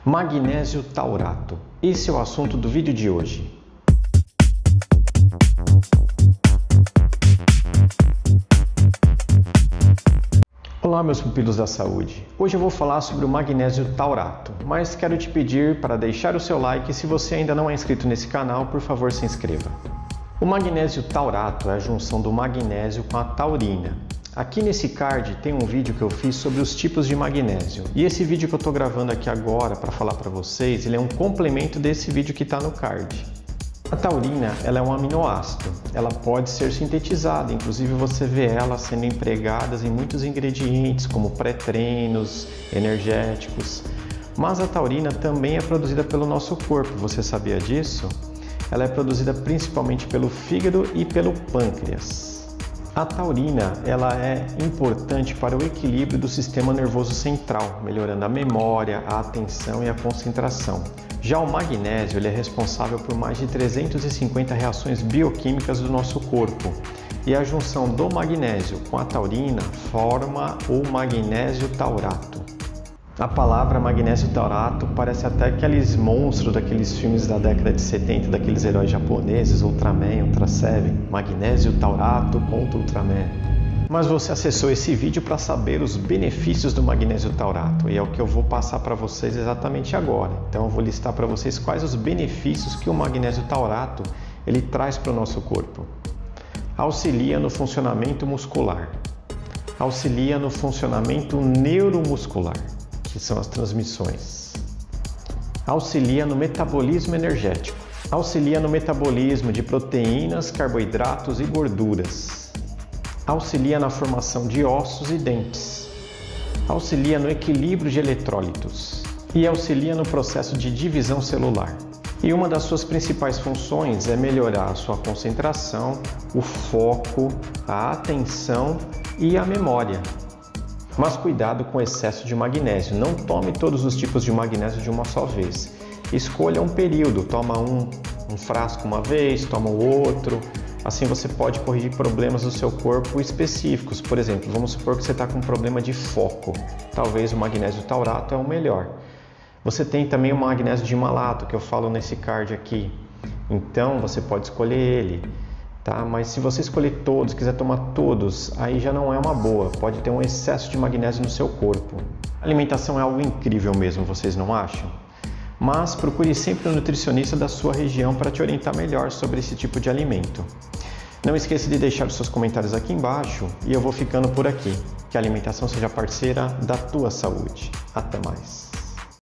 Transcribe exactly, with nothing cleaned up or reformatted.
Magnésio taurato. Esse é o assunto do vídeo de hoje. Olá, meus pupilos da saúde. Hoje eu vou falar sobre o magnésio taurato, mas quero te pedir para deixar o seu like e se você ainda não é inscrito nesse canal, por favor, se inscreva. O magnésio taurato é a junção do magnésio com a taurina. Aqui nesse card tem um vídeo que eu fiz sobre os tipos de magnésio. E esse vídeo que eu estou gravando aqui agora para falar para vocês, ele é um complemento desse vídeo que está no card. A taurina, ela é um aminoácido. Ela pode ser sintetizada, inclusive você vê ela sendo empregada em muitos ingredientes, como pré-treinos, energéticos. Mas a taurina também é produzida pelo nosso corpo, você sabia disso? Ela é produzida principalmente pelo fígado e pelo pâncreas. A taurina ela é importante para o equilíbrio do sistema nervoso central, melhorando a memória, a atenção e a concentração. Já o magnésio ele é responsável por mais de trezentas e cinquenta reações bioquímicas do nosso corpo. E a junção do magnésio com a taurina forma o magnésio taurato. A palavra magnésio taurato parece até aqueles monstros daqueles filmes da década de setenta, daqueles heróis japoneses, Ultraman, Ultra Seven, magnésio taurato contra Ultraman. Mas você acessou esse vídeo para saber os benefícios do magnésio taurato e é o que eu vou passar para vocês exatamente agora. Então eu vou listar para vocês quais os benefícios que o magnésio taurato ele traz para o nosso corpo. Auxilia no funcionamento muscular, auxilia no funcionamento neuromuscular, que são as transmissões. Auxilia no metabolismo energético. Auxilia no metabolismo de proteínas, carboidratos e gorduras. Auxilia na formação de ossos e dentes. Auxilia no equilíbrio de eletrólitos. E auxilia no processo de divisão celular. E uma das suas principais funções é melhorar a sua concentração, o foco, a atenção e a memória. Mas cuidado com o excesso de magnésio, não tome todos os tipos de magnésio de uma só vez. Escolha um período, toma um, um frasco uma vez, toma o outro. Assim você pode corrigir problemas do seu corpo específicos. Por exemplo, vamos supor que você está com um problema de foco. Talvez o magnésio taurato é o melhor. Você tem também o magnésio de malato, que eu falo nesse card aqui. Então você pode escolher ele. Tá? Mas se você escolher todos, quiser tomar todos, aí já não é uma boa, pode ter um excesso de magnésio no seu corpo. A alimentação é algo incrível mesmo, vocês não acham? Mas procure sempre um nutricionista da sua região para te orientar melhor sobre esse tipo de alimento. Não esqueça de deixar os seus comentários aqui embaixo e eu vou ficando por aqui. Que a alimentação seja parceira da tua saúde. Até mais!